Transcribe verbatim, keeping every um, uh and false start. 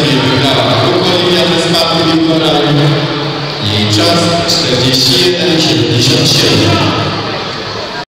turniej wygrała Grupa Olimpiady Spartu Wiktorami. Jej czas czterdzieści jeden siedemdziesiąt siedem.